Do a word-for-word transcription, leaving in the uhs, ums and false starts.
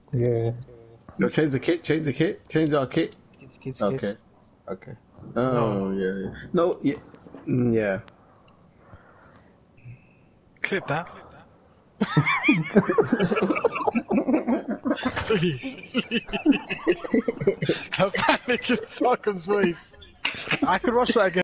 Yeah. No, change the kit. Change the kit. Change our kit. Kids, kids, Okay. kids. Okay. Oh No. yeah. yeah. No. Yeah. Mm, yeah. Clip that. Please. Please. The panic in Falcon's voice. I could watch that again.